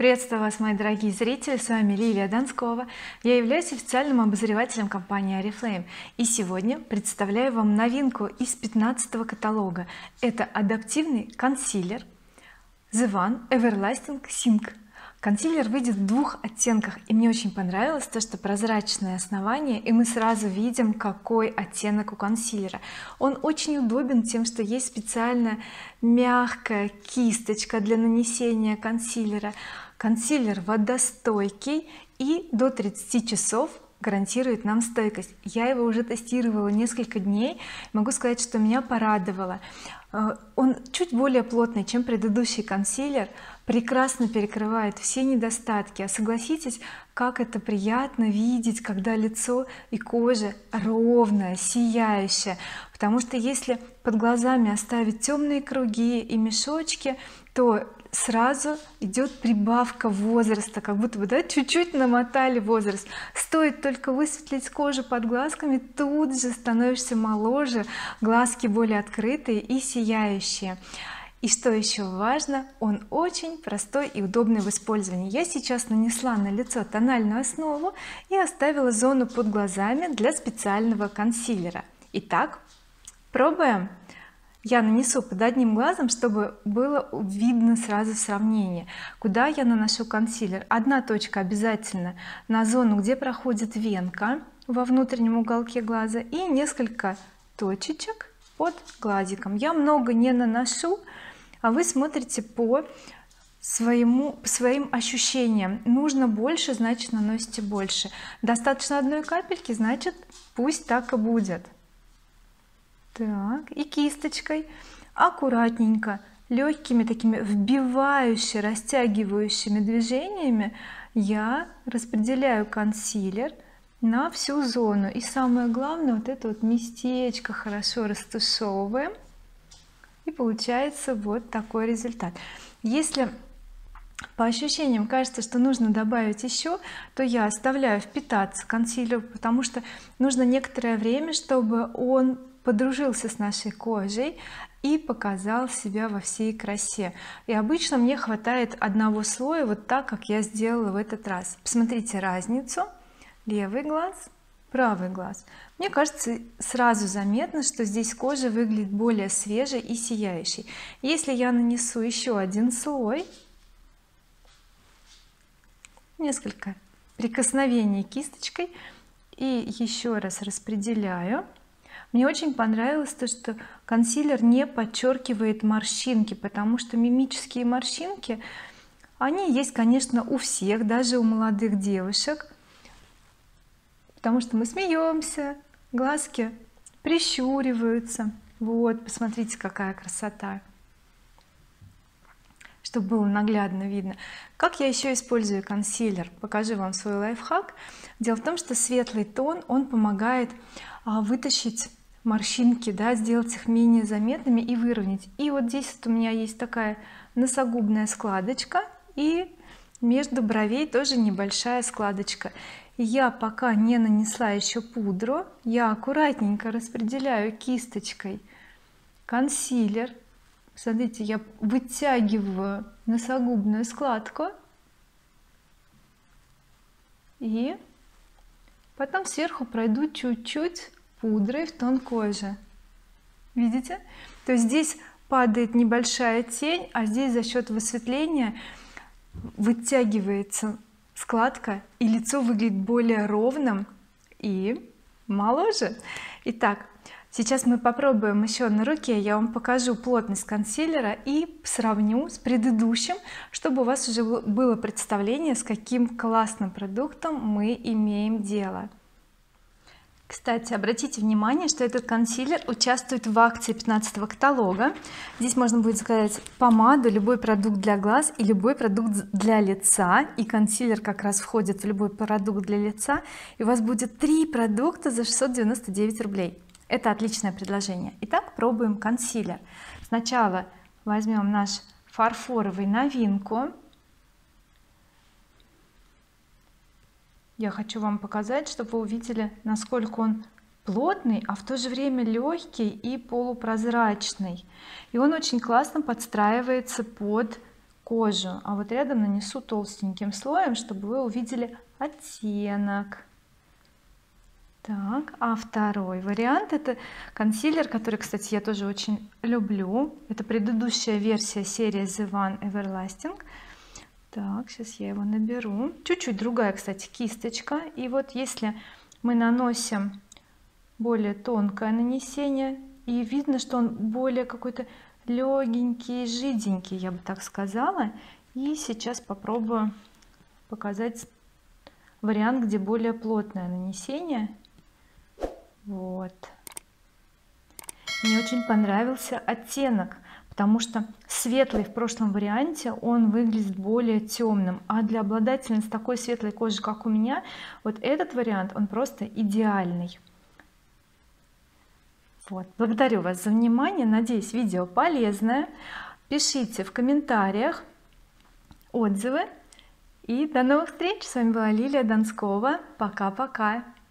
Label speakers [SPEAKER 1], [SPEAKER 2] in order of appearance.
[SPEAKER 1] Приветствую вас, мои дорогие зрители, с вами Лилия Донскова. Я являюсь официальным обозревателем компании oriflame, и сегодня представляю вам новинку из 15-го каталога. Это адаптивный консилер The One Everlasting Sink. Консилер выйдет в двух оттенках, и мне очень понравилось то, что прозрачное основание, и мы сразу видим, какой оттенок у консилера. Он очень удобен тем, что есть специальная мягкая кисточка для нанесения консилера. Консилер водостойкий и до 30 часов гарантирует нам стойкость. Я его уже тестировала несколько дней, могу сказать, что меня порадовало. Он чуть более плотный, чем предыдущий консилер, прекрасно перекрывает все недостатки. А согласитесь, как это приятно видеть, когда лицо и кожа ровная, сияющая, потому что если под глазами оставить темные круги и мешочки, то сразу идет прибавка возраста, как будто бы, да, чуть-чуть намотали возраст. Стоит только высветлить кожу под глазками, тут же становишься моложе, глазки более открытые и сияющие. И что еще важно, он очень простой и удобный в использовании. Я сейчас нанесла на лицо тональную основу и оставила зону под глазами для специального консилера. Итак, пробуем. Я нанесу под одним глазом, чтобы было видно сразу сравнение, куда я наношу консилер. Одна точка обязательно на зону, где проходит венка во внутреннем уголке глаза, и несколько точечек под глазиком. Я много не наношу, а вы смотрите по своим ощущениям. Нужно больше, значит наносите больше. Достаточно одной капельки, значит пусть так и будет. Так, и кисточкой аккуратненько, легкими такими вбивающими, растягивающими движениями я распределяю консилер на всю зону, и самое главное, вот это вот местечко хорошо растушевываем, и получается вот такой результат. Если по ощущениям кажется, что нужно добавить еще, то я оставляю впитаться консилер, потому что нужно некоторое время, чтобы он подружился с нашей кожей и показал себя во всей красе. И обычно мне хватает одного слоя, вот так, как я сделала в этот раз. Посмотрите разницу: левый глаз, правый глаз. Мне кажется, сразу заметно, что здесь кожа выглядит более свежей и сияющей. Если я нанесу еще один слой, несколько прикосновений кисточкой и еще раз распределяю, мне очень понравилось то, что консилер не подчеркивает морщинки, потому что мимические морщинки, они есть, конечно, у всех, даже у молодых девушек, потому что мы смеемся, глазки прищуриваются. Вот, посмотрите, какая красота, чтобы было наглядно видно. Как я еще использую консилер, покажу вам свой лайфхак. Дело в том, что светлый тон, он помогает вытащить морщинки, да, сделать их менее заметными и выровнять. И вот здесь вот у меня есть такая носогубная складочка, и между бровей тоже небольшая складочка. И я пока не нанесла еще пудру, я аккуратненько распределяю кисточкой консилер. Смотрите, я вытягиваю носогубную складку и потом сверху пройду чуть-чуть пудрой в тон кожи. Видите? То есть здесь падает небольшая тень, а здесь за счет высветления вытягивается складка, и лицо выглядит более ровным и моложе. Итак, сейчас мы попробуем еще на руке, я вам покажу плотность консилера и сравню с предыдущим, чтобы у вас уже было представление, с каким классным продуктом мы имеем дело. Кстати, обратите внимание, что этот консилер участвует в акции 15-го каталога. Здесь можно будет заказать помаду, любой продукт для глаз и любой продукт для лица, и консилер как раз входит в любой продукт для лица, и у вас будет 3 продукта за 699 рублей. Это отличное предложение. Итак, пробуем консилер. Сначала возьмем наш фарфоровый новинку. Я хочу вам показать, чтобы вы увидели, насколько он плотный, а в то же время легкий и полупрозрачный, и он очень классно подстраивается под кожу, а вот рядом нанесу толстеньким слоем, чтобы вы увидели оттенок. Так, а второй вариант — это консилер, который, кстати, я тоже очень люблю. Это предыдущая версия серии The One Everlasting. Так, сейчас я его наберу. Чуть-чуть другая, кстати, кисточка. И вот если мы наносим более тонкое нанесение, и видно, что он более какой-то легенький, жиденький, я бы так сказала. И сейчас попробую показать вариант, где более плотное нанесение. Вот, мне очень понравился оттенок, потому что светлый в прошлом варианте он выглядит более темным, а для обладательниц такой светлой кожи, как у меня, вот этот вариант, он просто идеальный. Вот, благодарю вас за внимание, надеюсь, видео полезное. Пишите в комментариях отзывы, и до новых встреч. С вами была Лилия Донскова. Пока-пока.